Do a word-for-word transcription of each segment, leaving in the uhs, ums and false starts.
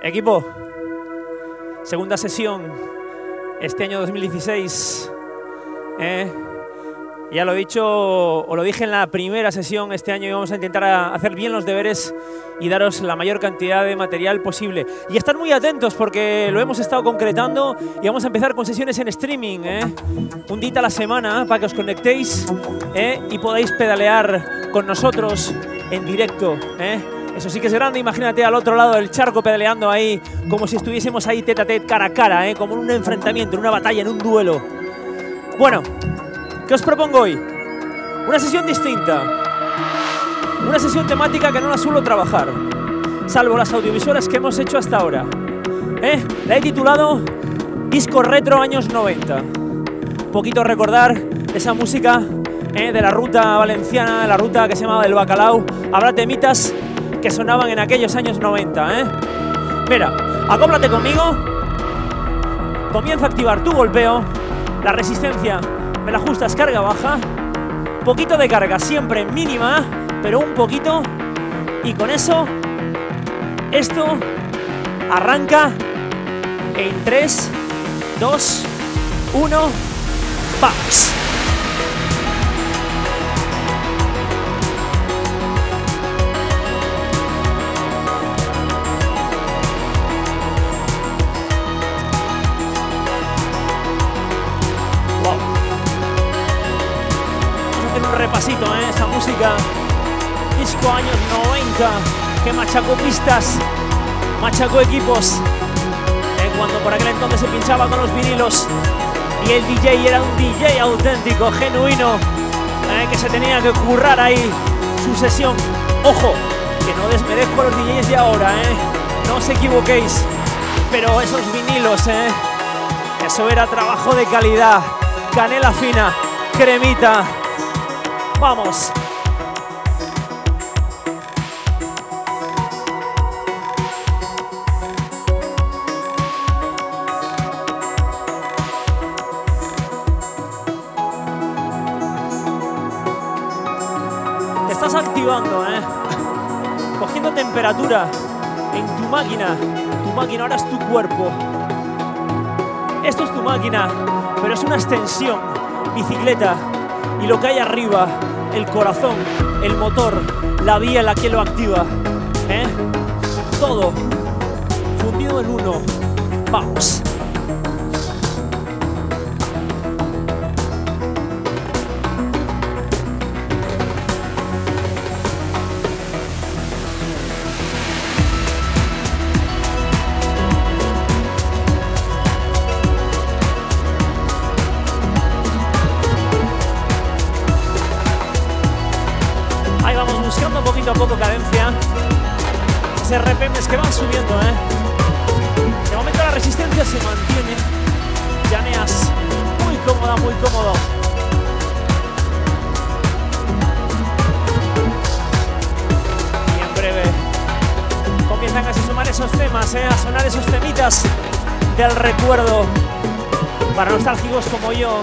Equipo, segunda sesión este año dos mil dieciséis. ¿eh? Ya lo he dicho, o lo dije en la primera sesión, este año vamos a intentar a hacer bien los deberes y daros la mayor cantidad de material posible. Y estar muy atentos porque lo hemos estado concretando y vamos a empezar con sesiones en streaming. ¿eh? Un día a la semana para que os conectéis ¿eh? y podáis pedalear con nosotros en directo. ¿eh? Eso sí que es grande, imagínate al otro lado del charco pedaleando ahí, como si estuviésemos ahí tete a tete, cara a cara, ¿eh? como en un enfrentamiento, en una batalla, en un duelo. Bueno, ¿qué os propongo hoy? Una sesión distinta, una sesión temática que no la suelo trabajar, salvo las audiovisuales que hemos hecho hasta ahora. ¿eh? La he titulado Disco Retro Años noventa. Un poquito recordar esa música ¿eh? de la ruta valenciana, la ruta que se llamaba del Bacalao. Habrá temitas que sonaban en aquellos años noventa, ¿eh? Mira, acóplate conmigo, comienza a activar tu golpeo, la resistencia me la ajustas carga baja, poquito de carga, siempre mínima, pero un poquito, y con eso, esto arranca en tres, dos, uno, ¡vamos! Repasito, ¿eh? Esa música disco años noventa que machacó pistas, machacó equipos, ¿eh? cuando por aquel entonces se pinchaba con los vinilos y el D J era un D J auténtico, genuino, ¿eh? que se tenía que currar ahí su sesión. Ojo, que no desmerezco a los D Js de ahora, ¿eh? no os equivoquéis, pero esos vinilos, ¿eh? eso era trabajo de calidad, canela fina, cremita. ¡Vamos! Te estás activando, ¿eh? Cogiendo temperatura en tu máquina. Tu máquina ahora es tu cuerpo. Esto es tu máquina, pero es una extensión. Bicicleta. Y lo que hay arriba, el corazón, el motor, la vía en la que lo activa, ¿eh? todo fundido en uno. ¡Vamos! Poquito a poco cadencia, ese R P Ms que van subiendo, ¿eh? De momento la resistencia se mantiene, llaneas muy cómoda, muy cómodo. Y en breve comienzan a sumar esos temas, ¿eh? A sonar esos temitas del recuerdo para nostálgicos como yo.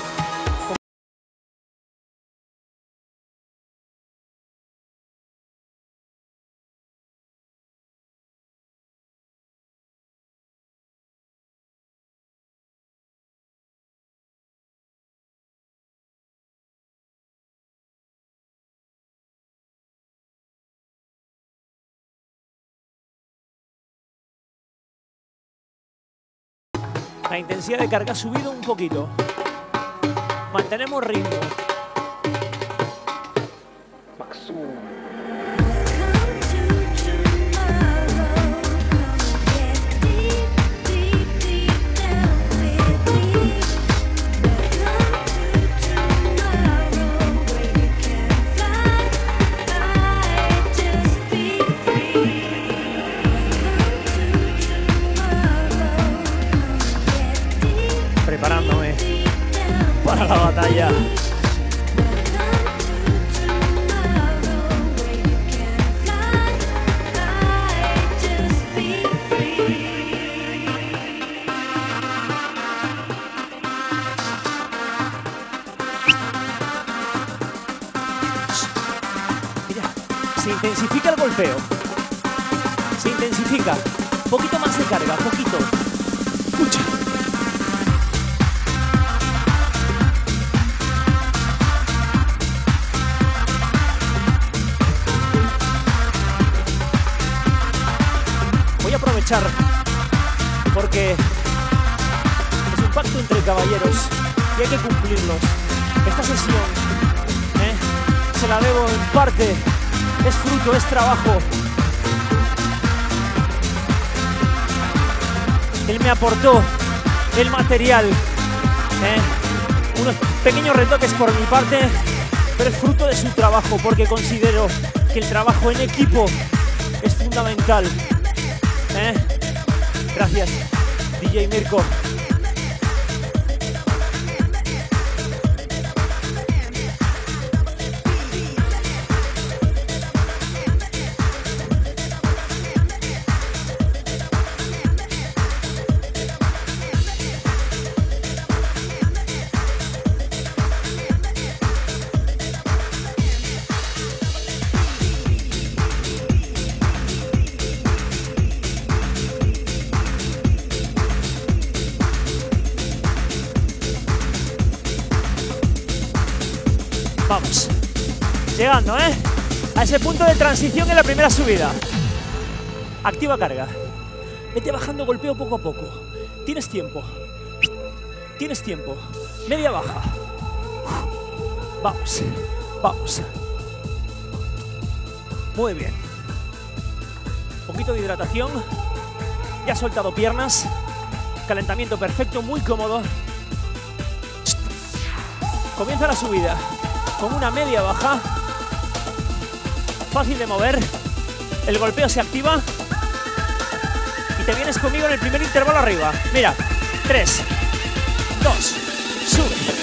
La intensidad de carga ha subido un poquito. Mantenemos ritmo. Preparándome para la batalla. Mira, se intensifica el golpeo. Se intensifica. Poquito más de carga, poquito. Escucha. Voy a aprovechar porque es un pacto entre caballeros y hay que cumplirlos. Esta sesión ¿eh? se la debo en parte, es fruto, es trabajo. Él me aportó el material, ¿eh? unos pequeños retoques por mi parte, pero es fruto de su trabajo, porque considero que el trabajo en equipo es fundamental. ¿eh? Gracias, D J Mirko. Vamos, llegando, ¿eh? A ese punto de transición en la primera subida. Activa carga. Vete bajando golpeo poco a poco. Tienes tiempo. Tienes tiempo. Media baja. Vamos, vamos. Muy bien. Poquito de hidratación. Ya has soltado piernas. Calentamiento perfecto, muy cómodo. Comienza la subida con una media baja, fácil de mover, el golpeo se activa y te vienes conmigo en el primer intervalo arriba. Mira, tres, dos, sube.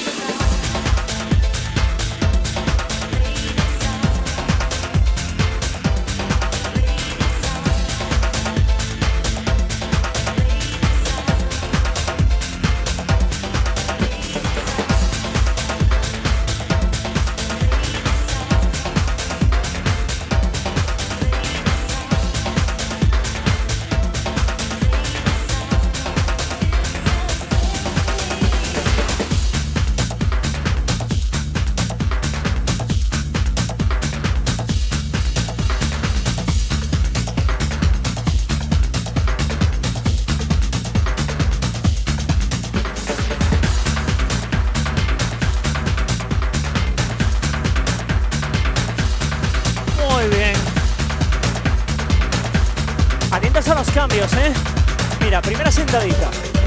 A los cambios, ¿eh? Mira, primera sentadita.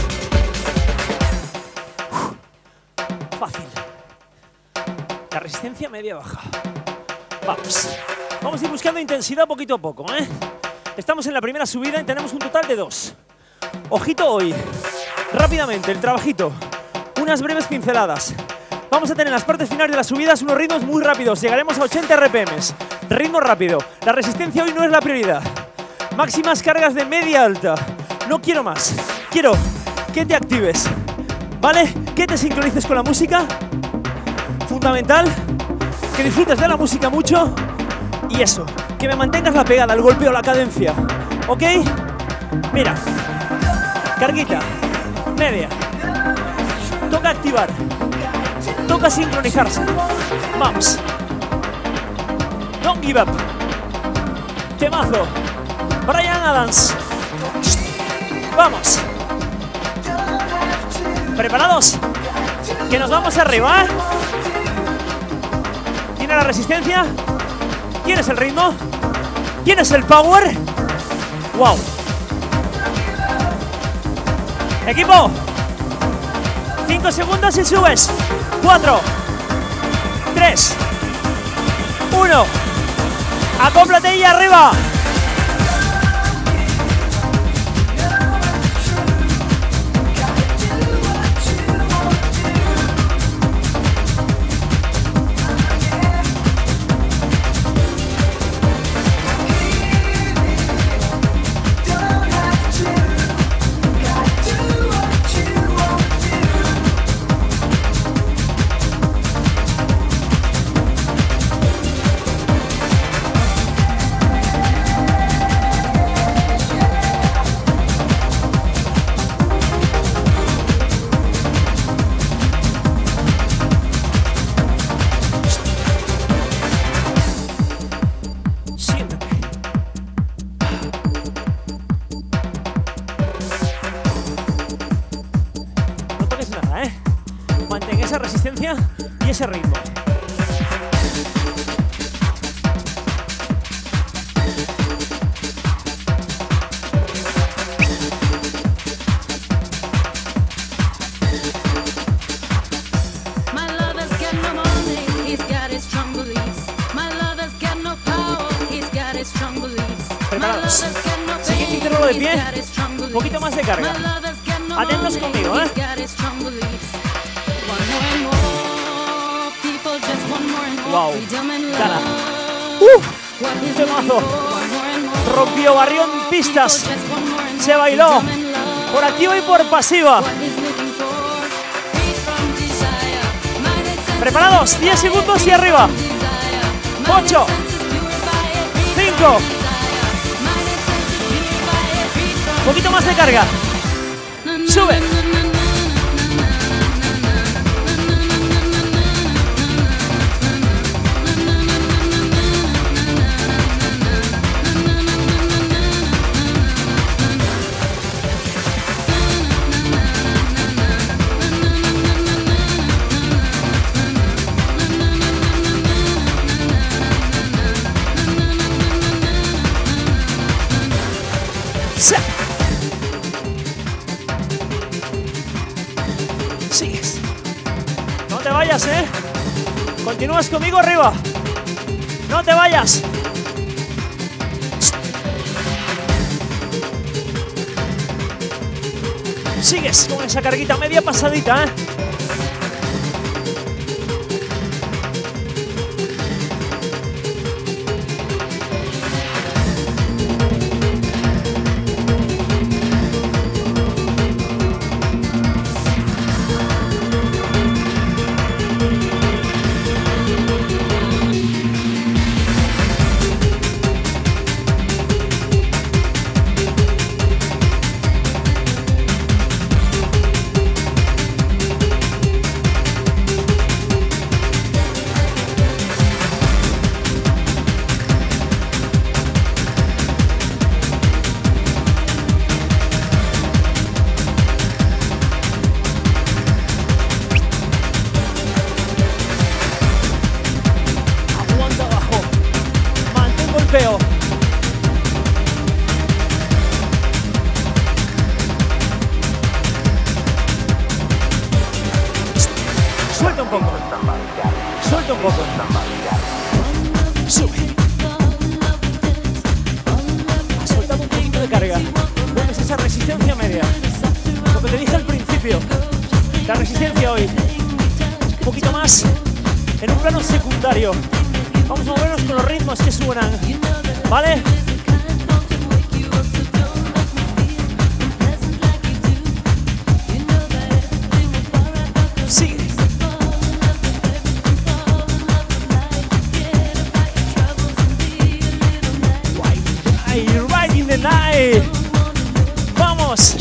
Uf, fácil. La resistencia media baja. Vamos. Vamos a ir buscando intensidad poquito a poco, ¿eh? Estamos en la primera subida y tenemos un total de dos. Ojito hoy. Rápidamente, el trabajito. Unas breves pinceladas. Vamos a tener en las partes finales de las subidas unos ritmos muy rápidos. Llegaremos a ochenta R P Ms. Ritmo rápido. La resistencia hoy no es la prioridad. Máximas cargas de media alta. No quiero más. Quiero que te actives, ¿vale? Que te sincronices con la música. Fundamental. Que disfrutes de la música mucho. Y eso, que me mantengas la pegada, el golpeo, la cadencia. ¿Ok? Mira. Carguita. Media. Toca activar. Toca sincronizarse. Vamos. Don't give up. Temazo. Bryan Adams. Vamos. ¿Preparados? Que nos vamos arriba, ¿eh? ¿Tienes la resistencia? ¿Tienes el ritmo? ¿Tienes el power? ¡Wow! Equipo. Cinco segundos y subes. Cuatro. Tres. Uno. Acóplate y arriba. ese ritmo. Preparados. Siguiente intervalo de pie. Un poquito más de carga. Atentos conmigo, ¿eh? Wow. Cara. ¡Uh! Temazo. Rompió, barrió en pistas. Se bailó. Por activa y por pasiva. Preparados. diez segundos y arriba. ocho. cinco. Un poquito más de carga. Sube. Sigues. No te vayas, ¿eh? Continúas conmigo arriba. No te vayas. Sigues con esa carguita media pasadita, ¿eh? Veo. Suelta un poco. Suelta un poco. Sube. Has soltado un poquito de carga. Vuelves esa resistencia media. Lo que te dije al principio. La resistencia hoy. Un poquito más en un plano secundario. Vamos a movernos con los ritmos que suenan, ¿vale? Sigue. Right in the night. Vamos.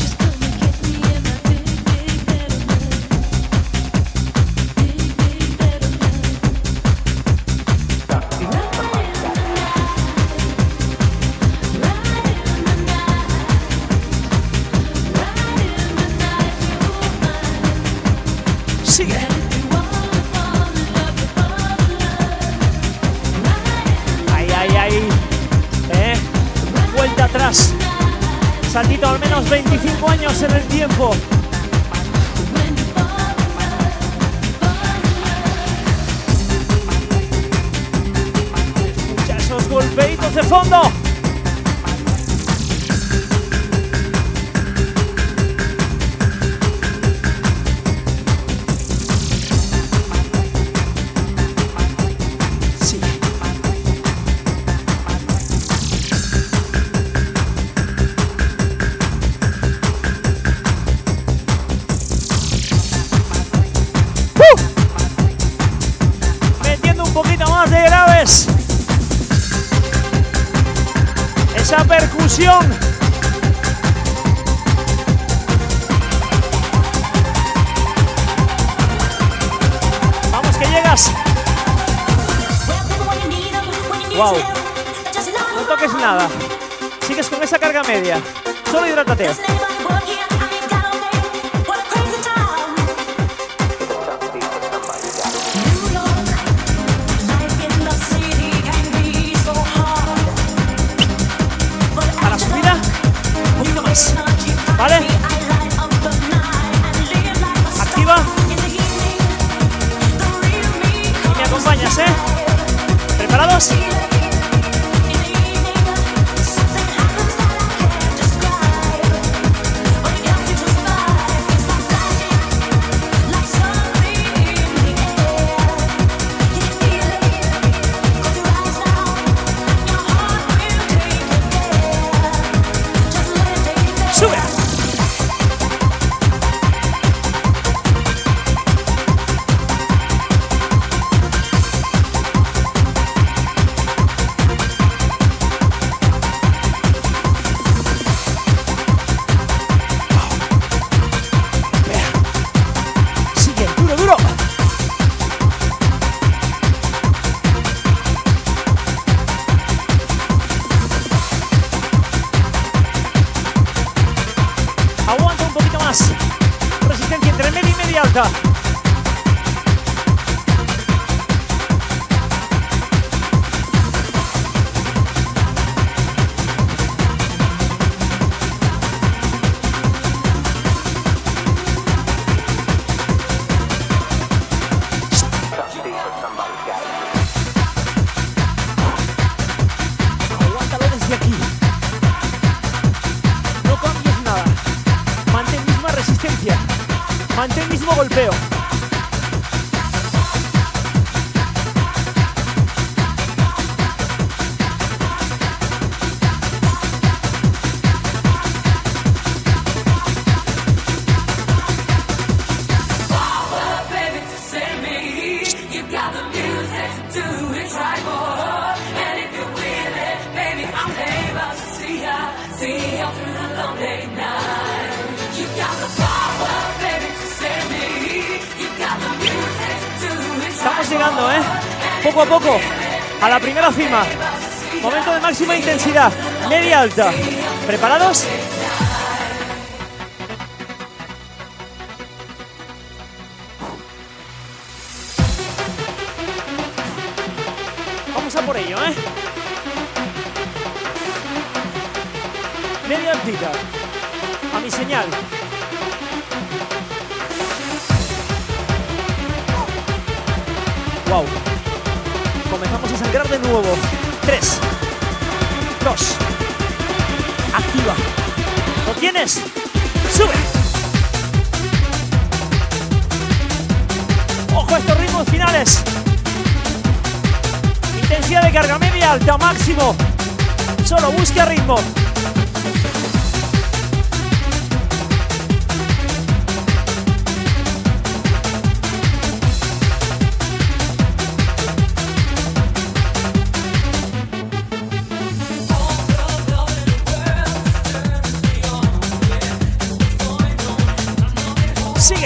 Sigue. Ay, ay, ay. Eh. Vuelta atrás. Saltito al menos veinticinco años en el tiempo. Escucha esos golpeitos de fondo. De graves, esa percusión, vamos que llegas, wow, no toques nada, sigues con esa carga media, solo hidrátate. ¿eh? ¿Preparados? ¡Sube! Sigue, duro, duro. Aguanta un poquito más. Resistencia entre media y media alta. Aguántalo desde aquí. No cambies nada. Mantén misma resistencia. Mantén mismo golpeo. Estamos llegando, ¿eh? Poco a poco a la primera cima. Momento de máxima intensidad, media alta. ¿Preparados? Vamos a por ello, ¿eh? Media altita. A mi señal. Wow. Comenzamos a sangrar de nuevo. Tres. Dos. Activa. ¿Lo tienes? Sube. Ojo a estos ritmos finales. Intensidad de carga media alta, máximo. Solo busca ritmo. Sigue.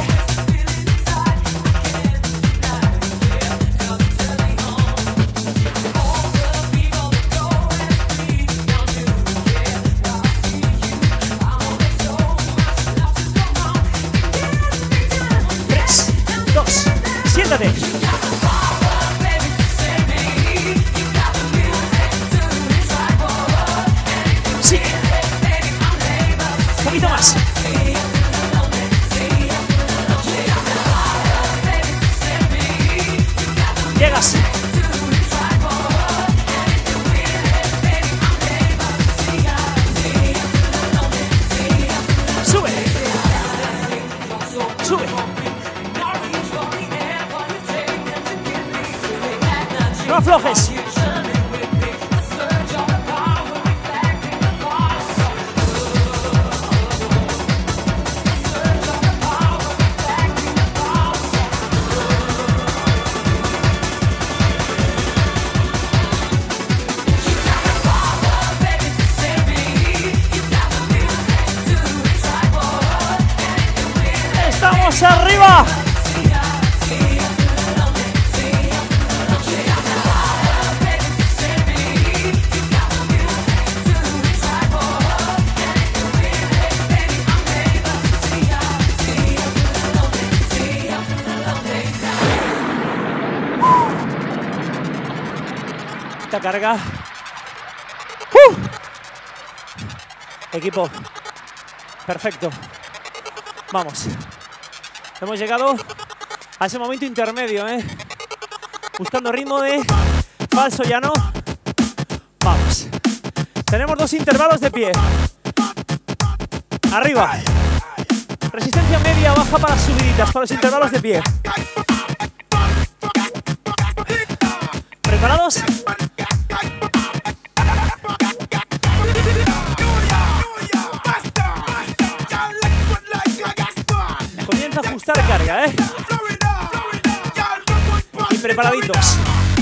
Tres, dos, siéntate. Sigue. Un poquito más. Llegas. Sube. Sube. No aflojes. ¡Estamos arriba! Esta carga. ¡Uh! Equipo. Perfecto. Vamos. Hemos llegado a ese momento intermedio, ¿eh? Buscando ritmo de falso llano. Vamos. Tenemos dos intervalos de pie. Arriba. Resistencia media, baja para subiditas, para los intervalos de pie. ¿Preparados? Comienza a ajustar carga, ¿eh? Y preparaditos.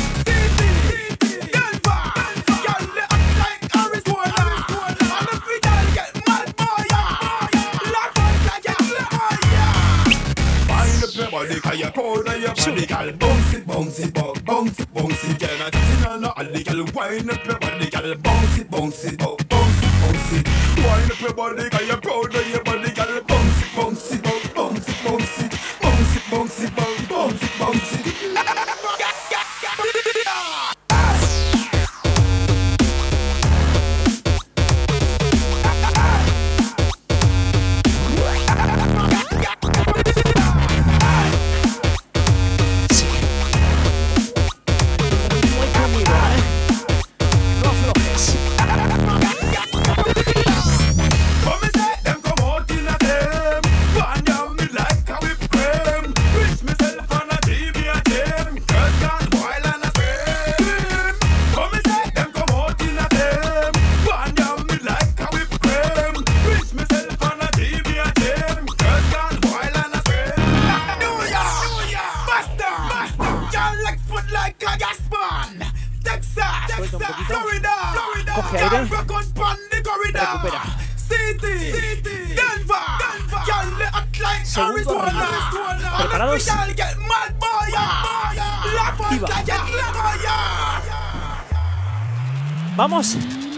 Coge aire. Recupera. Segundo arriba. ¿Preparados? Activa. Vamos.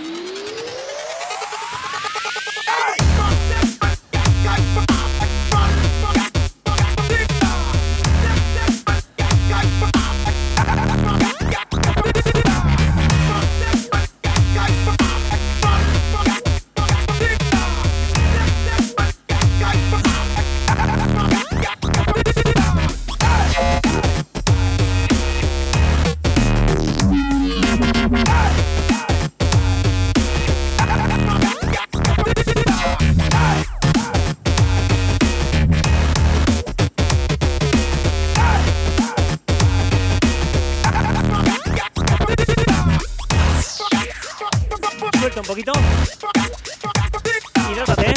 Suelta un poquito. Hidrátate.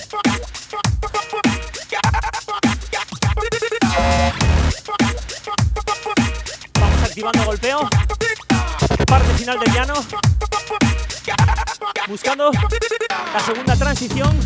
Vamos activando golpeo. Parte final del llano. Buscando la segunda transición.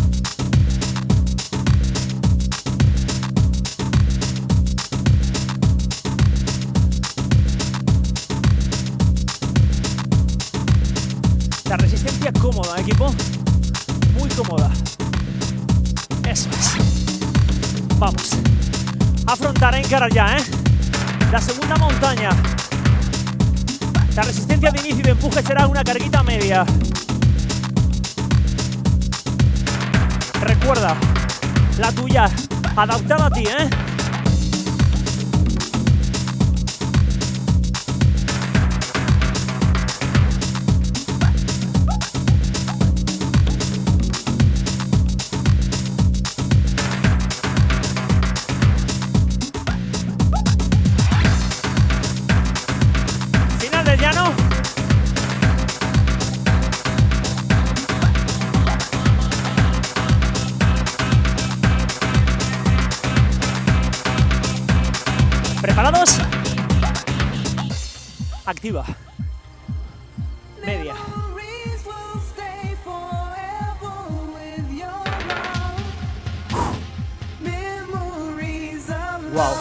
La resistencia cómoda, equipo. Muy cómoda. Eso es. Vamos. Afrontar, encarar ya, ¿eh? La segunda montaña. La resistencia de inicio y de empuje será una carguita media. Recuerda, la tuya, adaptada a ti, ¿eh? Llano. ¿Preparados? Activa. Media. Wow.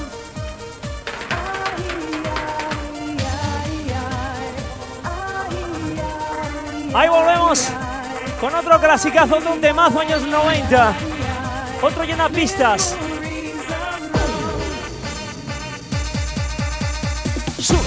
Ahí volvemos con otro clasicazo de un temazo años noventa. Otro llenapistas. Sube.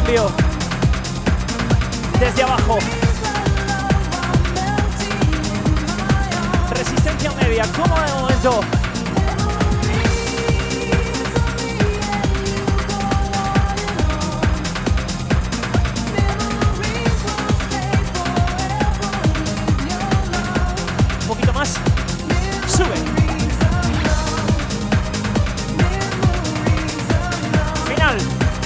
cambio. Desde abajo. Resistencia media, cómoda de momento. Un poquito más. Sube. Final.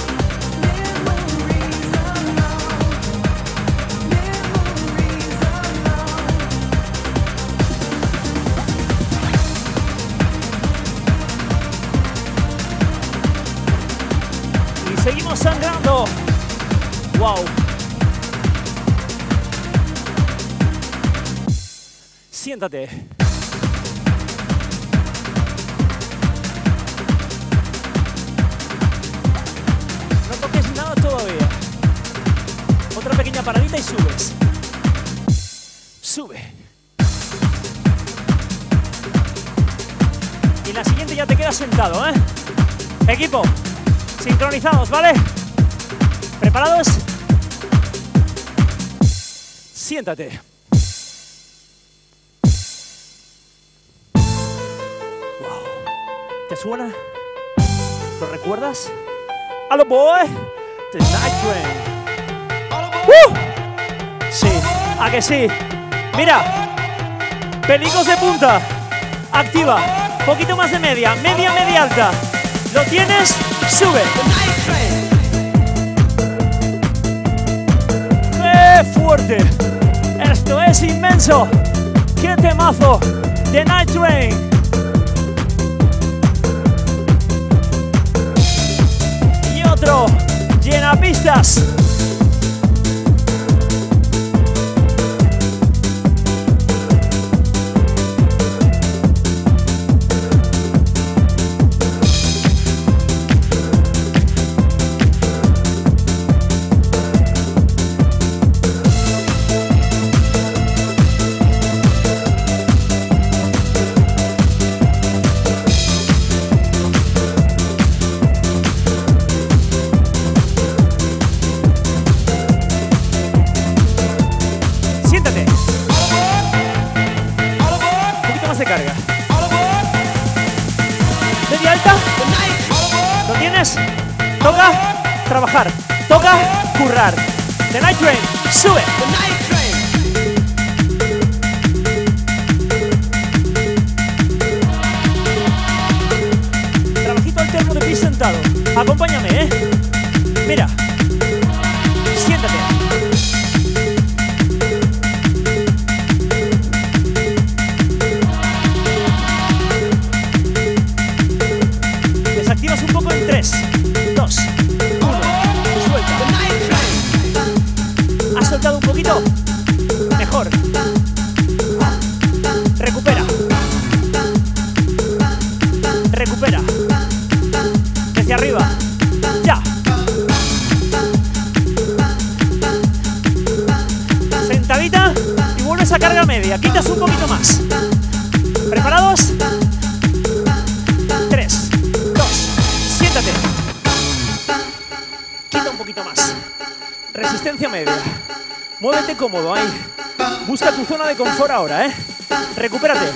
Seguimos sangrando. Wow. Siéntate. No toques nada todavía. Otra pequeña paradita y subes. Sube. Y la siguiente ya te quedas sentado, ¿eh? Equipo. Sincronizados, ¿vale? ¿Preparados? Siéntate. Wow. ¿Te suena? ¿Lo recuerdas? ¡Hello, boy! The Night Train. ¡Uh! Sí, ¿a que sí? Mira. Pelicos de punta. Activa. Poquito más de media. Media, media alta. ¿Lo tienes? Sube. ¡Qué fuerte! Esto es inmenso. ¡Qué temazo! The Night Train. Y otro. Llena pistas. Carga. Media alta. ¿Lo tienes? Toca trabajar. Toca currar. The Night Train. Sube. Trabajito alterno de pie sentado. Acompáñame, ¿eh? Mira. Siéntate. Desactivas un poco en tres, dos, uno. Suelta. ¿Has soltado un poquito? Mejor. Recupera. Recupera. Desde arriba. Ya. Sentadita y vuelves a carga media. Quitas un poquito más. ¿Preparados? Tres, dos, siéntate. Quita un poquito más. Resistencia media. Muévete cómodo ahí. Busca tu zona de confort ahora, ¿eh? Recupérate.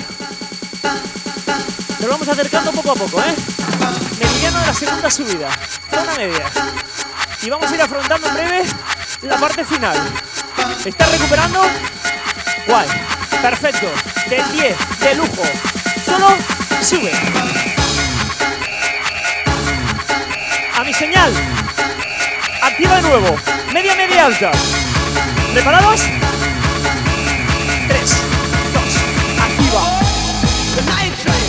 Nos vamos acercando poco a poco, ¿eh? Meridiano de la segunda subida. Zona media. Y vamos a ir afrontando en breve la parte final. ¿Estás recuperando? Guay. Perfecto. Del diez. De lujo. Solo sube. A mi señal. Activa de nuevo. Media, media alta. ¿Preparados? Tres, dos, activa. The Night Train.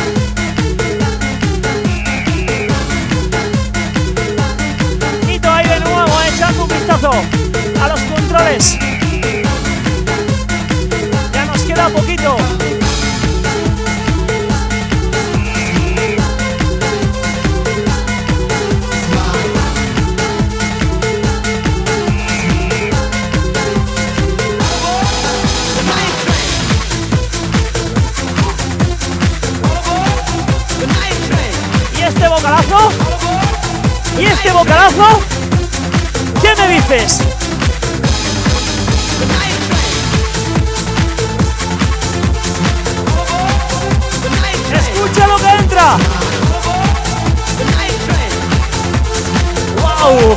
Nito ahí de nuevo, echando un vistazo a los controles. Ya nos queda poquito. Y este bocadazo, y este bocadazo, haces. Escucha lo que entra. Wow.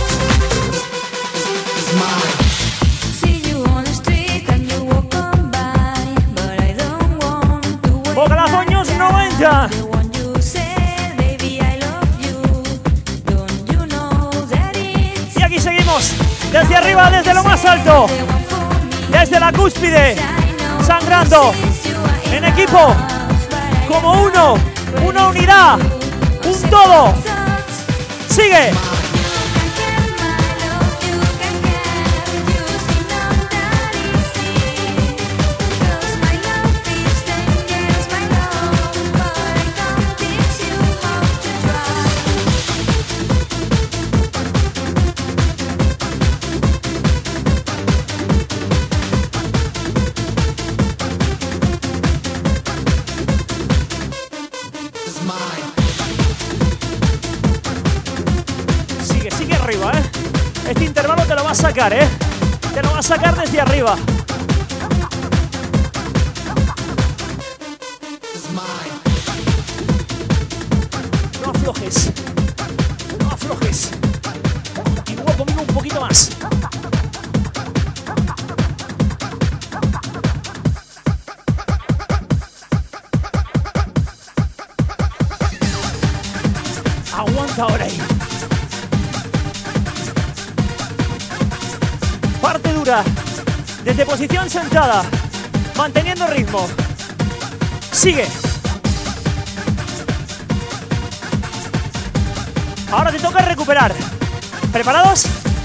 Vocalazo años noventa. Y aquí seguimos, desde arriba, desde lo más alto, desde la cúspide, sangrando, en equipo, como uno, una unidad, un todo. Sigue. Este intervalo te lo va a sacar, ¿eh? Te lo va a sacar desde arriba. No aflojes. No aflojes. Continúa conmigo un poquito más. Aguanta ahora ahí. Parte dura, desde posición sentada, manteniendo ritmo. Sigue. Ahora te toca recuperar. ¿Preparados?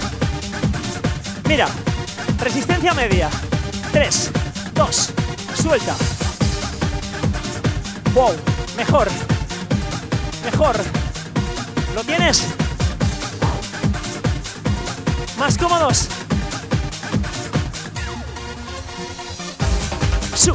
Mira, resistencia media. Tres, dos, suelta. Wow, mejor. Mejor. ¿Lo tienes? Más cómodos. Sube.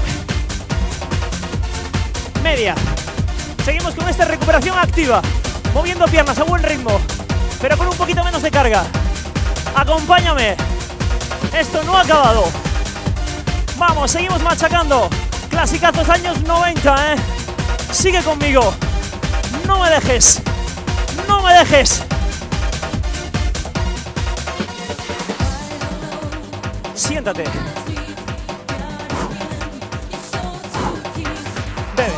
Media. Seguimos con esta recuperación activa, moviendo piernas a buen ritmo, pero con un poquito menos de carga. Acompáñame. Esto no ha acabado. Vamos, seguimos machacando. Clasicazos años noventa, ¿eh? Sigue conmigo. No me dejes. No me dejes. Siéntate. Bebe.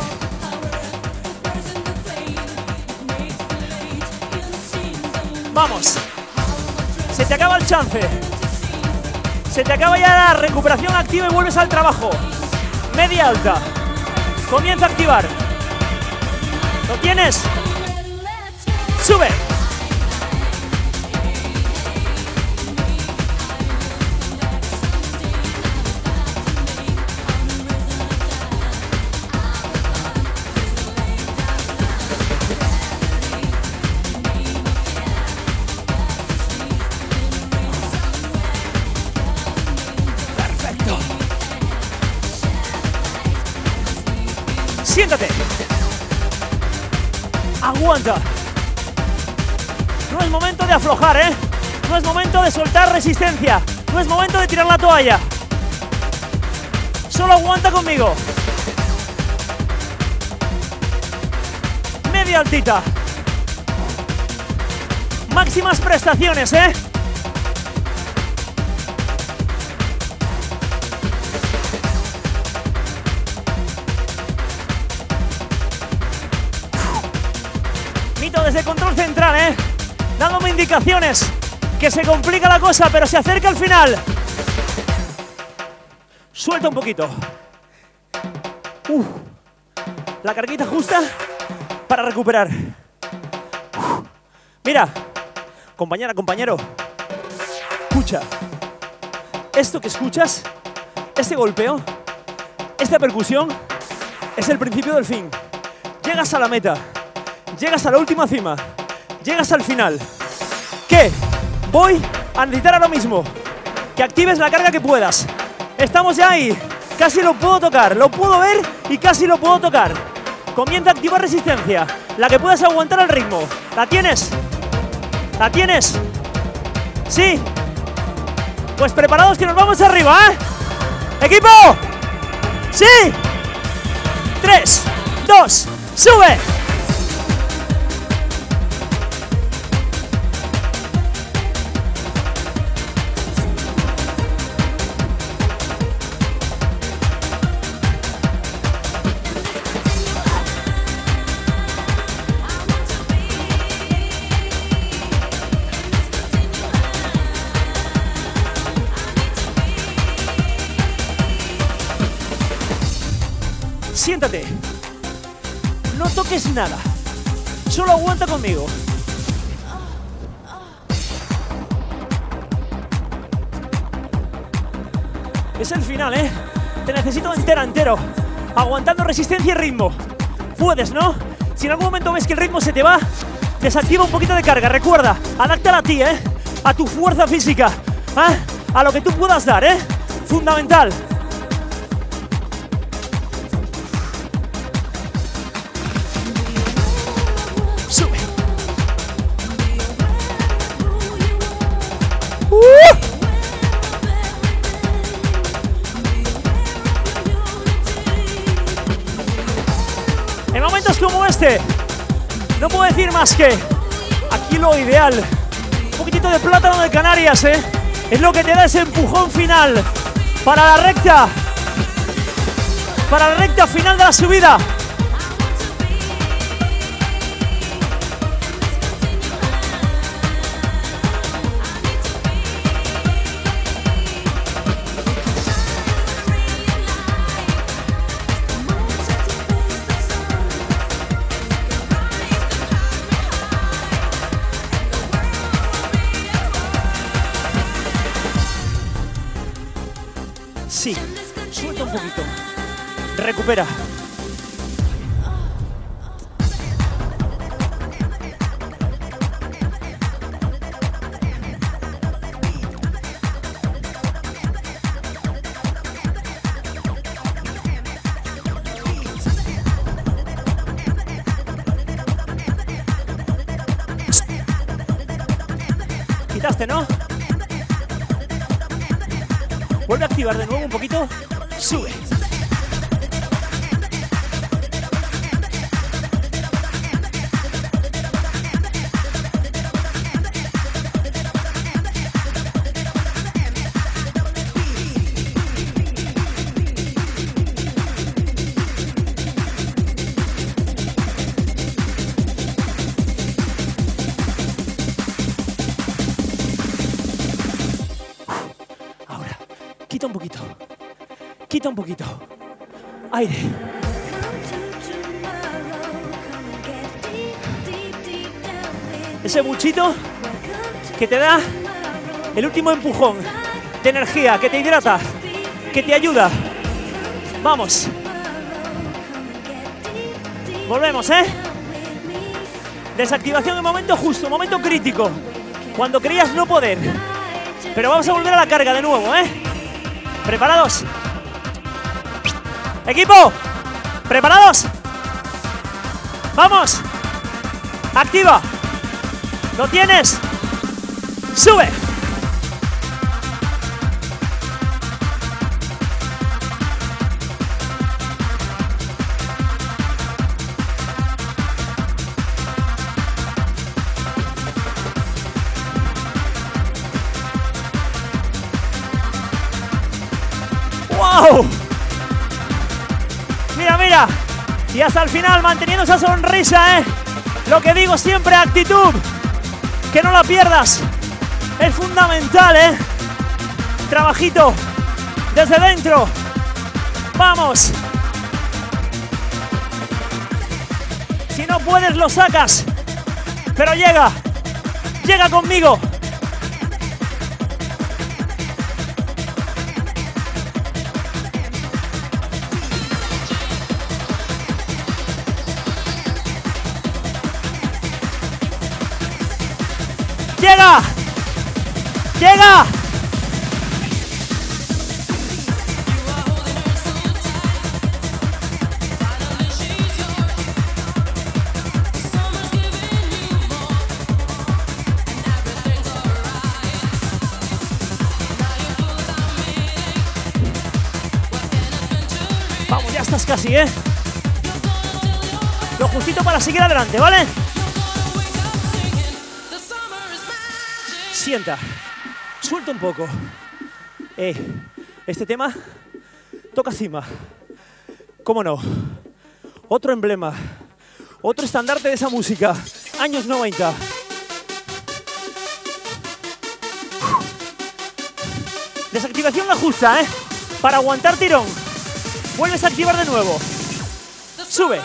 Vamos. Se te acaba el chance. Se te acaba ya la recuperación activa y vuelves al trabajo. Media alta. Comienza a activar. ¿Lo tienes? Sube. Perfecto. Siéntate. Aguanta. No es momento de aflojar, ¿eh? No es momento de soltar resistencia. No es momento de tirar la toalla. Solo aguanta conmigo. Media altita. Máximas prestaciones, ¿eh? Mito desde control central, ¿eh? Dándome indicaciones, que se complica la cosa, pero se acerca al final. Suelta un poquito. Uh, la carguita justa para recuperar. Uh, mira, compañera, compañero, escucha. Esto que escuchas, este golpeo, esta percusión, es el principio del fin. Llegas a la meta, llegas a la última cima. Llegas al final. ¿Qué? Voy a necesitar ahora mismo que actives la carga que puedas. Estamos ya ahí. Casi lo puedo tocar. Lo puedo ver y casi lo puedo tocar. Comienza a activar resistencia. La que puedas aguantar al ritmo. ¿La tienes? ¿La tienes? Sí. Pues preparados que nos vamos arriba, ¿eh? ¡Equipo! ¡Sí! Tres, dos, ¡sube! Siéntate. No toques nada. Solo aguanta conmigo. Es el final, ¿eh? Te necesito entero, entero. Aguantando resistencia y ritmo. Puedes, ¿no? Si en algún momento ves que el ritmo se te va, desactiva un poquito de carga. Recuerda, adáptala a ti, ¿eh? A tu fuerza física. ¿Eh? A lo que tú puedas dar, ¿eh? Fundamental. En momentos como este, no puedo decir más que aquí lo ideal, un poquitito de plátano de Canarias, ¿eh? Es lo que te da ese empujón final para la recta, para la recta final de la subida. Sí, suelta un poquito. Recupera. Quitaste, ¿no? Vuelve a activar de nuevo un poquito. Sube. Quita un poquito, quita un poquito, aire. Ese buchito que te da el último empujón de energía, que te hidrata, que te ayuda. Vamos. Volvemos, ¿eh? Desactivación en momento justo, momento crítico, cuando creías no poder. Pero vamos a volver a la carga de nuevo, ¿eh? ¿Preparados? ¡Equipo! ¿Preparados? ¡Vamos! ¡Activa! ¿Lo tienes? ¡Sube! ¡Wow! Mira, mira. Y hasta el final manteniendo esa sonrisa, ¿eh? Lo que digo siempre, actitud. Que no la pierdas. Es fundamental, ¿eh? Trabajito desde dentro. Vamos. Si no puedes, lo sacas. Pero llega. Llega conmigo. ¡Llega! ¡Llega! estás casi, ¿eh? Lo justito para seguir adelante, ¿vale? Sienta. Suelta un poco. Eh, este tema toca cima. ¿Cómo no? Otro emblema. Otro estandarte de esa música. Años noventa. Desactivación la justa, ¿eh? Para aguantar tirón. Vuelves a activar de nuevo. Sube.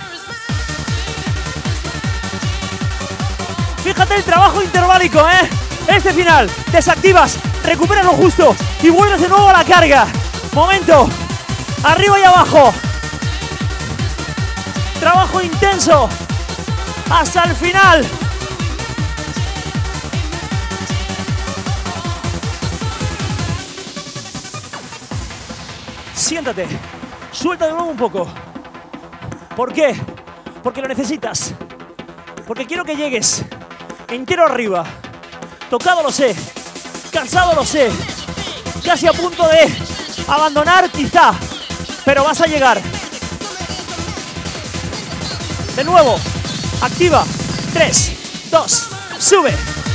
Fíjate el trabajo interválico, ¿eh? Este final. Desactivas, recuperas lo justo y vuelves de nuevo a la carga. Momento. Arriba y abajo. Trabajo intenso. Hasta el final. Siéntate. Suelta de nuevo un poco. ¿Por qué? Porque lo necesitas. Porque quiero que llegues entero arriba. Tocado lo sé. Cansado lo sé. Casi a punto de abandonar quizá. Pero vas a llegar. De nuevo. Activa. tres, dos, sube.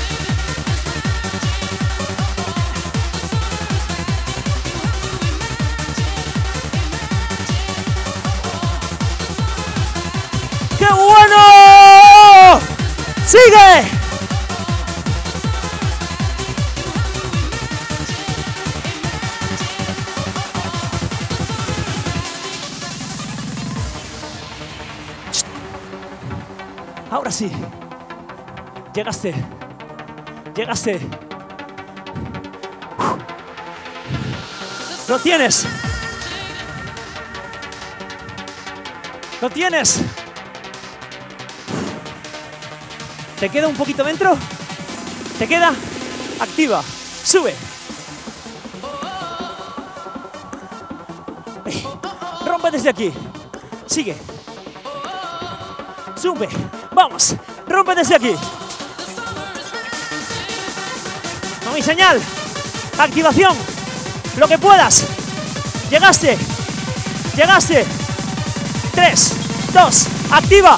¡Qué bueno! ¡Sigue! Ahora sí. Llegaste. Llegaste. Lo tienes. Lo tienes. ¿Te queda un poquito dentro? ¿Te queda? Activa. Sube. Rompe desde aquí. Sigue. Sube. Vamos. Rompe desde aquí. No mi señal. Activación. Lo que puedas. Llegaste. Llegaste. tres, dos, activa.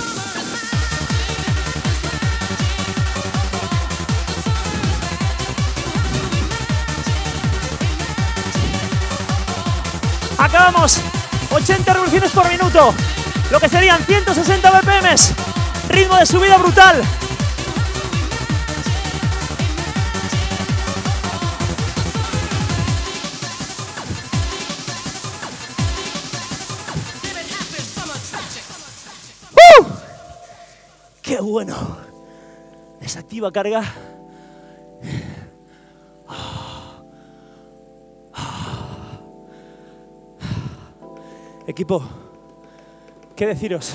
Acabamos. ochenta revoluciones por minuto. Lo que serían ciento sesenta B P Ms. Ritmo de subida brutal. ¡Uh! ¡Qué bueno! Desactiva carga. Equipo, ¿qué deciros?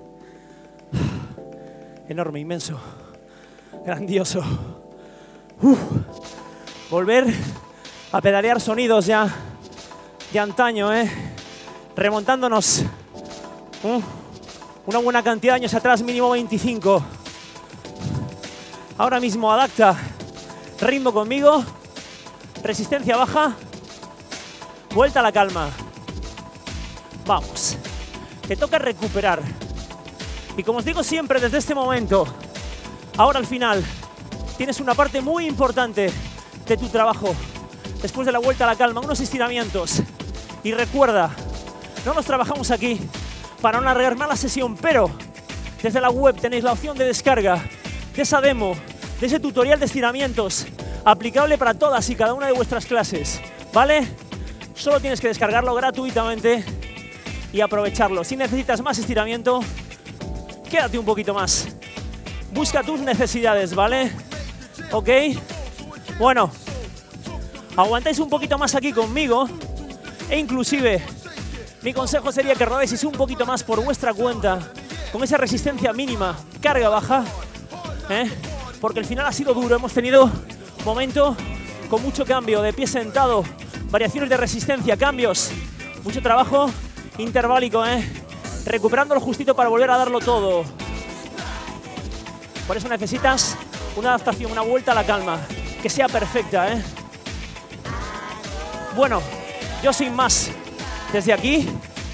Enorme, inmenso, grandioso. Uf. Volver a pedalear sonidos ya de antaño, ¿eh? Remontándonos uh, una buena cantidad de años atrás, mínimo veinticinco. Ahora mismo adapta ritmo conmigo, resistencia baja, vuelta a la calma. Vamos, te toca recuperar. Y como os digo siempre desde este momento, ahora al final, tienes una parte muy importante de tu trabajo. Después de la vuelta a la calma, unos estiramientos. Y recuerda, no nos trabajamos aquí para no alargar más la sesión, pero desde la web tenéis la opción de descarga de esa demo, de ese tutorial de estiramientos, aplicable para todas y cada una de vuestras clases, ¿vale? Solo tienes que descargarlo gratuitamente y aprovecharlo. Si necesitas más estiramiento, quédate un poquito más. Busca tus necesidades, ¿vale? ¿Ok? Bueno, aguantáis un poquito más aquí conmigo e inclusive mi consejo sería que rodéis un poquito más por vuestra cuenta con esa resistencia mínima, carga baja, ¿eh? Porque el final ha sido duro. Hemos tenido momento con mucho cambio de pie sentado, variaciones de resistencia, cambios, mucho trabajo interválico, ¿eh? Recuperando lo justito para volver a darlo todo. Por eso necesitas una adaptación, una vuelta a la calma, que sea perfecta, ¿eh? Bueno, yo sin más, desde aquí,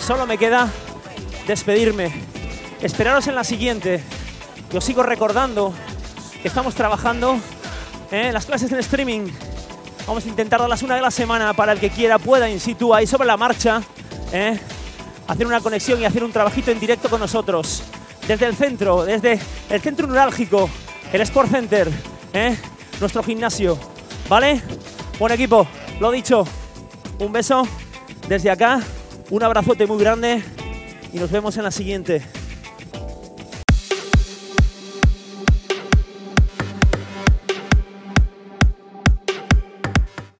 solo me queda despedirme. Esperaros en la siguiente. Yo sigo recordando que estamos trabajando en las clases en streaming. Vamos a intentar darlas una de la semana para el que quiera, pueda, in situ, ahí sobre la marcha, ¿eh? hacer una conexión y hacer un trabajito en directo con nosotros. Desde el centro, desde el centro neurálgico, el Sport Center, ¿eh? nuestro gimnasio, ¿vale? Buen equipo, lo dicho, un beso desde acá, un abrazote muy grande y nos vemos en la siguiente.